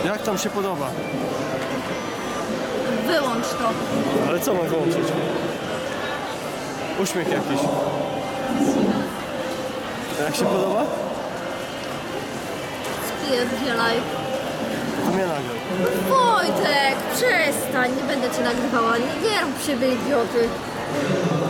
Jak tam się podoba? Wyłącz to. Ale co mam wyłączyć? Uśmiech jakiś. Jak się podoba? Spierdzielaj. To mnie nagraj. Wojtek, przestań, nie będę cię nagrywała. Nie rób siebie idioty.